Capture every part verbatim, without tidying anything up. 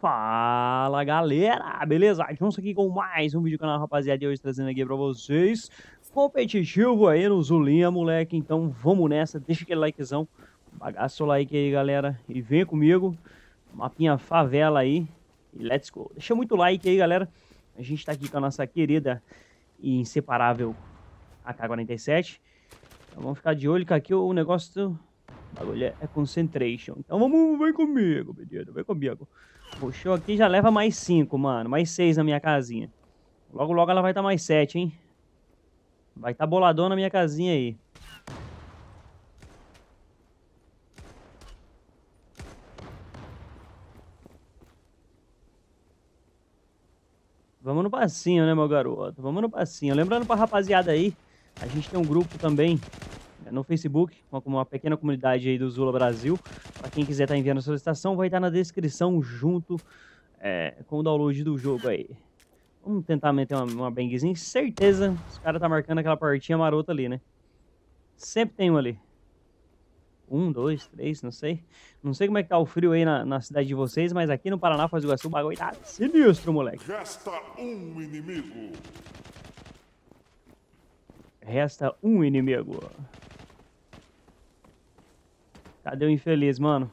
Fala galera, beleza? Estamos aqui com mais um vídeo do canal, rapaziada, e hoje trazendo aqui pra vocês competitivo aí no Zulinha, moleque. Então vamos nessa, deixa aquele likezão, bagaça o like aí, galera, e vem comigo, mapinha favela aí, e let's go. Deixa muito like aí, galera. A gente tá aqui com a nossa querida e inseparável A K quarenta e sete. Então vamos ficar de olho que aqui o negócio... O bagulho é concentration. Então vamos, vem comigo, menino, vem comigo. Puxou aqui, já leva mais cinco, mano. Mais seis na minha casinha. Logo, logo ela vai estar tá mais sete, hein? Vai estar tá boladona na minha casinha aí. Vamos no passinho, né, meu garoto? Vamos no passinho. Lembrando pra rapaziada aí, a gente tem um grupo também no Facebook, uma, uma pequena comunidade aí do Zula Brasil. Para quem quiser estar tá enviando a solicitação, vai estar tá na descrição junto é, com o download do jogo aí. Vamos tentar meter uma, uma bangzinha. Certeza os caras tá marcando aquela portinha marota ali, né? Sempre tem um ali. Um, dois, três, não sei. Não sei como é que tá o frio aí na, na cidade de vocês, mas aqui no Paraná, Foz do Iguaçu, o bagulho tá sinistro, moleque. Resta um inimigo. Resta um inimigo. Cadê o infeliz, mano?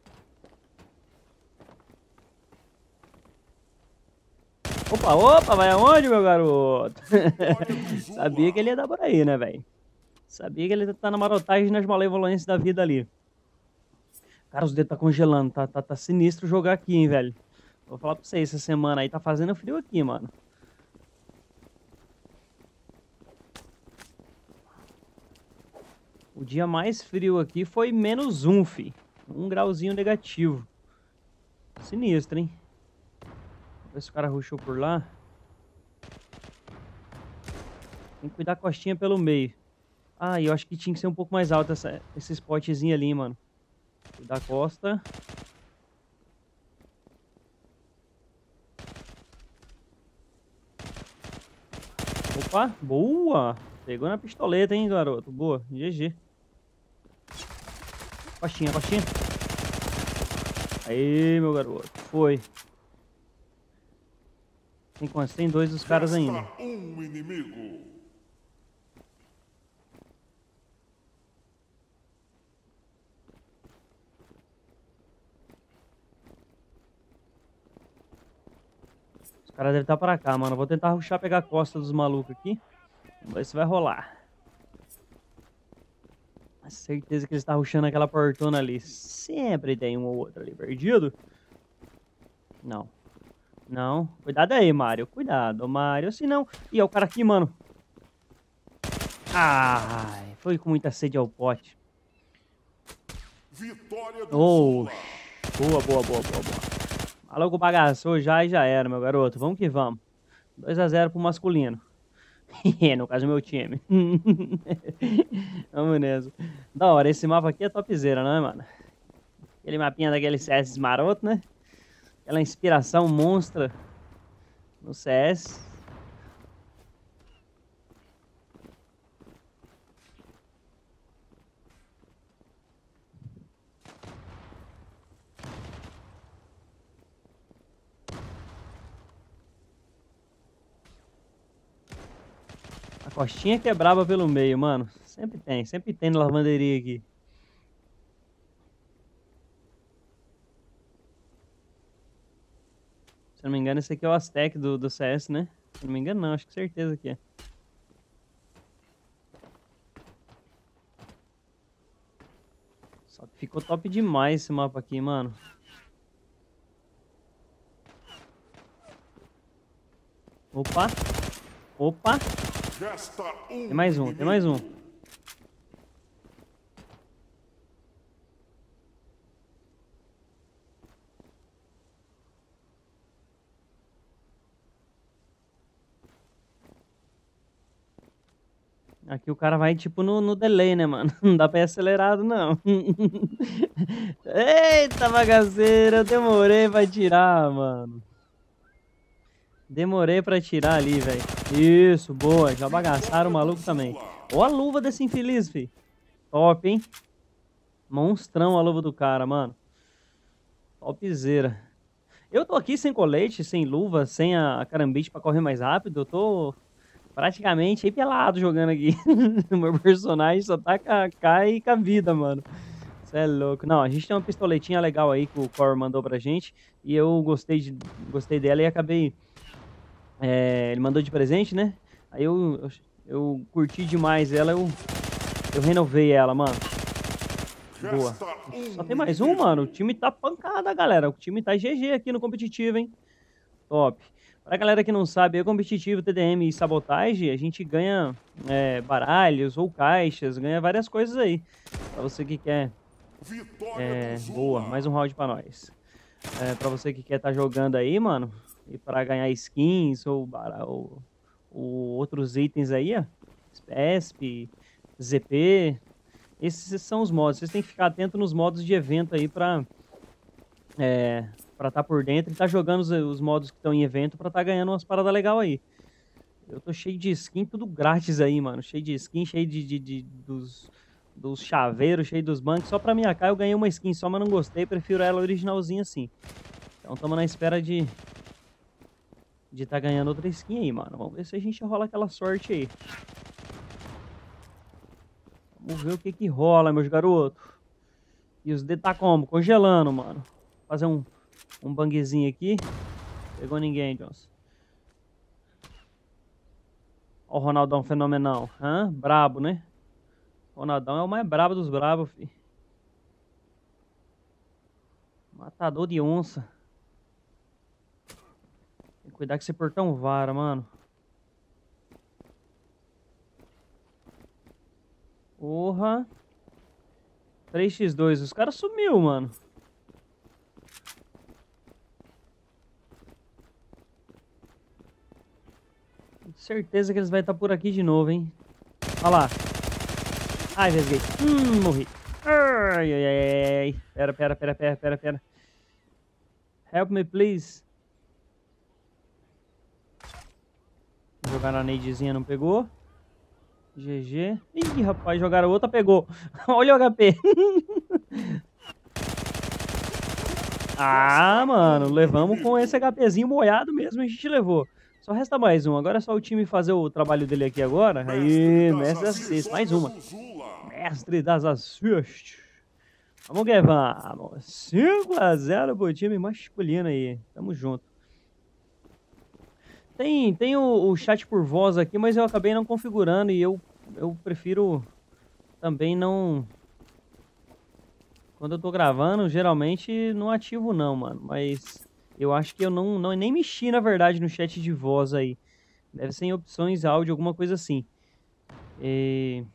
Opa, opa, vai aonde, meu garoto? Sabia que ele ia dar por aí, né, velho? Sabia que ele tá na marotagem nas malevolências da vida ali. Cara, os dedos tá congelando, tá, tá, tá sinistro jogar aqui, hein, velho? Vou falar pra vocês, essa semana aí tá fazendo frio aqui, mano. O dia mais frio aqui foi menos um, fi. Um grauzinho negativo. Sinistro, hein? Vamos ver se o cara rushou por lá. Tem que cuidar a costinha pelo meio. Ah, eu acho que tinha que ser um pouco mais alto essa, esse spotzinho ali, mano. Cuidar a costa. Opa, boa! Pegou na pistoleta, hein, garoto? Boa, G G. Costinha, costinha. Aí, meu garoto. Foi. Tem quantos? Tem dois dos caras ainda. Um inimigo. Os caras devem estar pra cá, mano. Vou tentar rushar, pegar a costa dos malucos aqui. Vamos ver se vai rolar. Certeza que eles estão rushando aquela portona ali. Sempre tem um ou outro ali perdido. Não. Não. Cuidado aí, Mario. Cuidado, Mario. Se não... Ih, é o cara aqui, mano. Ai, foi com muita sede ao pote. Vitória do Oh, Zula. boa, boa, boa, boa, boa. Maluco bagaçou já e já era, meu garoto. Vamos que vamos. dois a zero pro masculino. No caso, meu time. Vamos nessa. Da hora, esse mapa aqui é topzera, não é, mano? Aquele mapinha daquele C S maroto, né? Aquela inspiração monstra no C S. A costinha que é braba pelo meio, mano. Sempre tem, sempre tem na lavanderia aqui. Se não me engano, esse aqui é o Aztec do, do C S, né? Se não me engano, não, acho que certeza que é. Só que ficou top demais esse mapa aqui, mano. Opa! Opa! Tem mais um, tem mais um. Aqui o cara vai tipo no, no delay, né, mano? Não dá pra ir acelerado, não. Eita, bagaceira, eu demorei pra tirar, mano. Demorei pra tirar ali, velho. Isso, boa. Já bagaçaram o maluco também. Ó a luva desse infeliz, fi. Top, hein? Monstrão a luva do cara, mano. Topzera. Eu tô aqui sem colete, sem luva, sem a carambite pra correr mais rápido. Eu tô praticamente aí pelado jogando aqui. O meu personagem só tá com a K e com a vida, mano. Você é louco. Não, a gente tem uma pistoletinha legal aí que o Core mandou pra gente. E eu gostei, de, gostei dela e acabei... É, ele mandou de presente, né? Aí eu, eu, eu curti demais ela, eu, eu renovei ela, mano. Boa. Só tem mais um, mano. O time tá pancada, galera. O time tá G G aqui no competitivo, hein? Top. Pra galera que não sabe, é competitivo, T D M e sabotagem, a gente ganha é, baralhos ou caixas, ganha várias coisas aí. Pra você que quer... É, boa, mais um round pra nós. É, pra você que quer tá jogando aí, mano, e pra ganhar skins ou, ou, ou outros itens aí, ó. E S P, Z P... Esses são os modos. Vocês têm que ficar atento nos modos de evento aí pra é, pra tá por dentro e tá jogando os, os modos que estão em evento pra tá ganhando umas paradas legais aí. Eu tô cheio de skin, tudo grátis aí, mano. Cheio de skin, cheio de, de, de dos, dos chaveiros, cheio dos bancos. Só pra minha K eu ganhei uma skin só, mas não gostei. Prefiro ela originalzinha assim. Então tamo na espera de de tá ganhando outra skin aí, mano. Vamos ver se a gente rola aquela sorte aí. Vamos ver o que que rola, meus garotos. E os dedos tá como? Congelando, mano. Vou fazer um, um banguezinho aqui. Pegou ninguém, Johnson. Ó o Ronaldão fenomenal. Hã? Brabo, né? Ronaldão é o mais brabo dos brabos, fi. Matador de onça. Tem que cuidar que esse portão vara, mano. Porra. três por dois. Os caras sumiu, mano. Certeza que eles vão estar por aqui de novo, hein? Olha lá. Ai, vesguei. Hum, morri. Ai, ai, ai, ai. Pera, pera, pera, pera, pera, pera. Help me, please. Vou jogar na nadezinha, não pegou. G G. Ih, rapaz, jogaram outra, pegou. Olha o H P. Ah, mano, levamos com esse HPzinho moiado mesmo, a gente levou. Só resta mais um. Agora é só o time fazer o trabalho dele aqui agora. Aí, mestre assist. Mais uma. Mestre das assist. Vamos que vamos. cinco a zero pro time masculino aí. Tamo junto. Tem, tem o, o chat por voz aqui, mas eu acabei não configurando e eu, eu prefiro também não... Quando eu tô gravando, geralmente não ativo não, mano. Mas eu acho que eu não, não nem mexi, na verdade, no chat de voz aí. Deve ser em opções áudio, alguma coisa assim. E...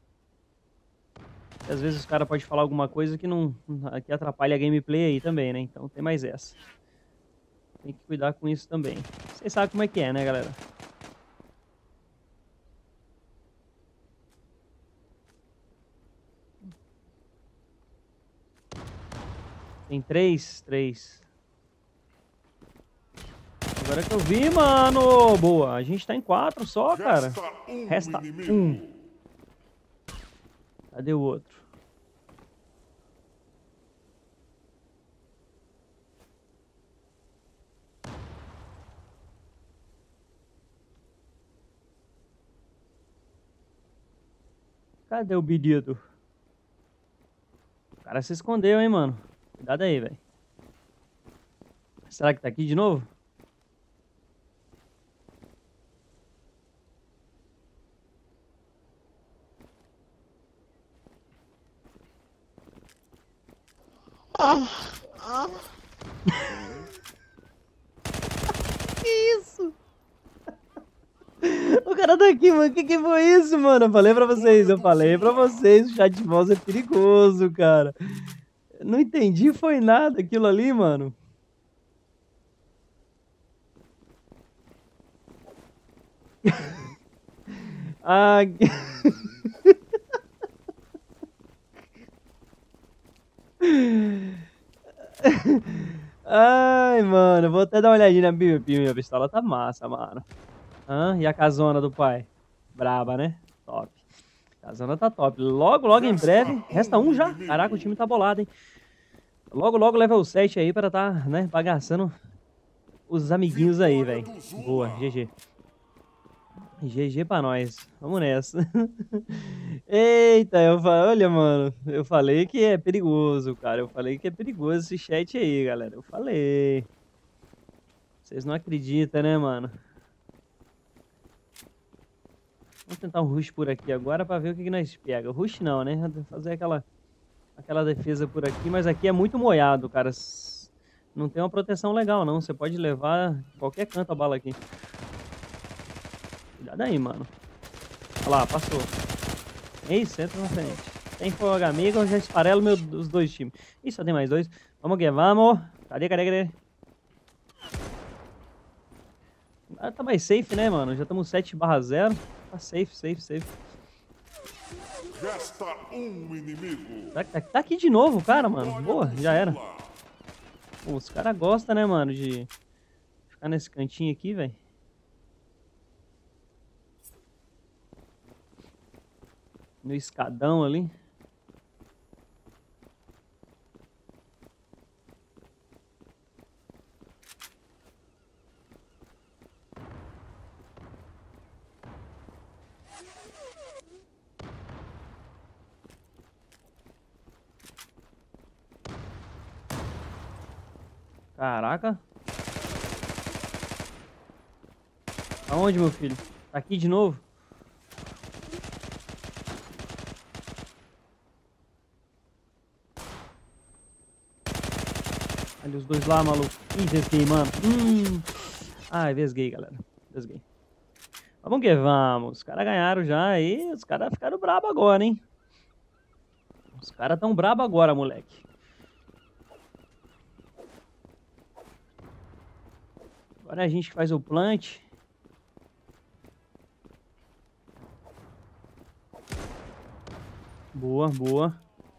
Às vezes os caras podem falar alguma coisa que não que atrapalha a gameplay aí também, né? Então tem mais essa. Tem que cuidar com isso também. Vocês sabem como é que é, né, galera? Tem três? Três. Agora que eu vi, mano. Boa. A gente tá em quatro só, cara. Resta um. Cadê o outro? Cadê o pedido? O cara se escondeu, hein, mano. Cuidado aí, velho. Será que tá aqui de novo? Ah, ah. Que isso? O cara tá aqui, mano. Que que foi isso, mano? Eu falei pra vocês, eu falei pra vocês. O chat de voz é perigoso, cara. Não entendi, foi nada aquilo ali, mano. Ah... Ai, mano, vou até dar uma olhadinha na minha, minha pistola, tá massa, mano. Ah, e a casona do pai? Braba, né? Top. A casona tá top. Logo, logo em breve, resta um já. Caraca, o time tá bolado, hein? Logo, logo level sete aí pra tá, né, bagaçando os amiguinhos aí, velho. Vitória do Zula. Boa, G G. G G pra nós. Vamos nessa. Eita, eu falei, olha, mano, eu falei que é perigoso, cara. Eu falei que é perigoso esse chat aí, galera. Eu falei. Vocês não acreditam, né, mano? Vamos tentar um rush por aqui agora pra ver o que, que nós pega. Rush não, né? Fazer aquela, aquela defesa por aqui, mas aqui é muito moiado, cara. Não tem uma proteção legal, não. Você pode levar qualquer canto a bala aqui. Cuidado aí, mano. Olha lá, passou. É isso, entra na frente. Tem fogo amigo, eu já esfarelo meu, os dois times. Ih, só tem mais dois. Vamos que vamos. Cadê, cadê, cadê? Ah, tá mais safe, né, mano? Já estamos sete barra zero. Tá safe, safe, safe. Resta um inimigo. Tá, tá, tá aqui de novo, cara, mano. Boa, já era. Pô, os caras gostam, né, mano, de ficar nesse cantinho aqui, velho. No escadão ali. Caraca. Aonde, meu filho? Tá aqui de novo? Olha os dois lá, maluco. Ih, vesguei, mano. Hum. Ai, vesguei, galera. Vesguei. Vamos que vamos. Os caras ganharam já aí. Os caras ficaram brabo agora, hein? Os caras tão brabo agora, moleque. Agora a gente faz o plant. Boa, boa.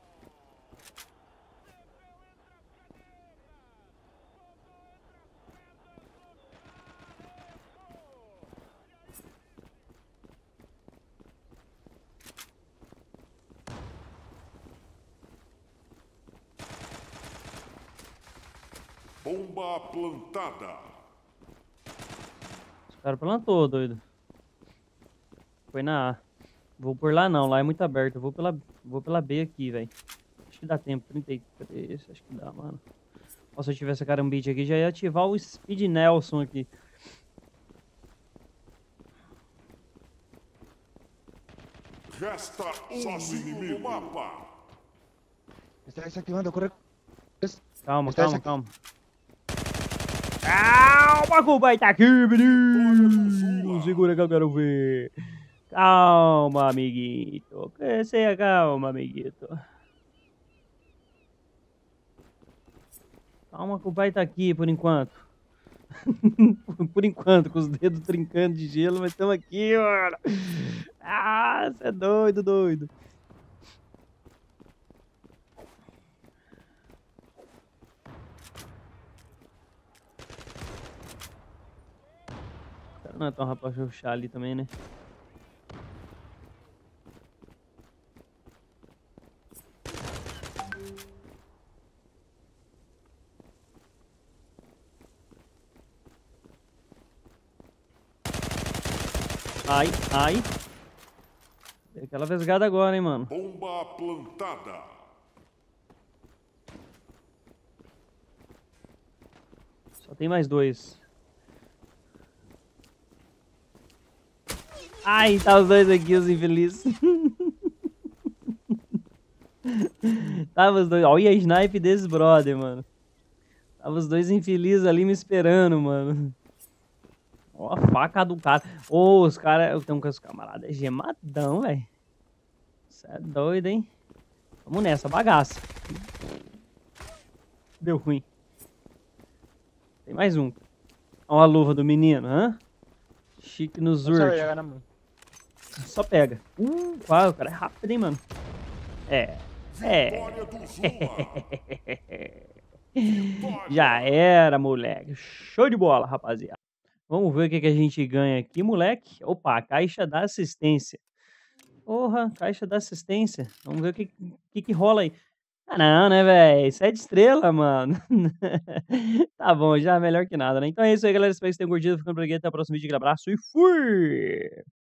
Bomba plantada. Os caras plantou, doido. Foi na A. Vou por lá não, lá é muito aberto. Eu vou pela, vou pela B aqui, velho. Acho que dá tempo. trinta e três, acho que dá, mano. Nossa, se eu tivesse a carambite aqui, já ia ativar o Speed Nelson aqui. Resta um inimigo no mapa. Está desactivando, corre. Calma, Está calma, desacti- calma. Calma, que vai tá aqui, menino. Segura que eu quero ver. Calma, amiguito. Que seja calma, amiguito. Calma que o pai tá aqui por enquanto. Por enquanto, com os dedos trincando de gelo, mas estamos aqui, mano. Ah, você é doido, doido. O cara não é tão rapaz pra puxar ali também, né? Ai, ai. Dei aquela vesgada agora, hein, mano. Bomba plantada. Só tem mais dois. Ai, tá os dois aqui, os infelizes. Tava os dois. Olha a snipe desses brother, mano. Tava os dois infelizes ali me esperando, mano. Ó a faca do cara. Ô, oh, os caras... Eu tenho com os camaradas. É gemadão, velho. Você é doido, hein? Vamos nessa, bagaça. Deu ruim. Tem mais um. Olha a luva do menino, hã? Chique no Zurt. Só pega. Uh, uau, o cara é rápido, hein, mano? É. É. Vitória do Zula. Já era, moleque. Show de bola, rapaziada. Vamos ver o que, que a gente ganha aqui, moleque. Opa, caixa da assistência. Porra, caixa da assistência. Vamos ver o que, que, que rola aí. Ah, não, né, velho? sete estrela, mano. Tá bom, já é melhor que nada, né? Então é isso aí, galera. Espero que vocês tenham curtido. Ficando por aqui. Até o próximo vídeo. Aquele abraço e fui!